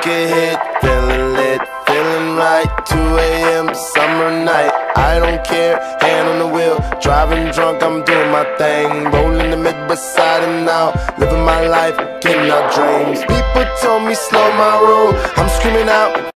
Drink a hit, feeling lit, feeling right. 2 a.m. summer night, I don't care, hand on the wheel. Driving drunk, I'm doing my thing. Rolling the mid beside him now, living my life, getting our dreams. People told me slow my roll, I'm screaming out.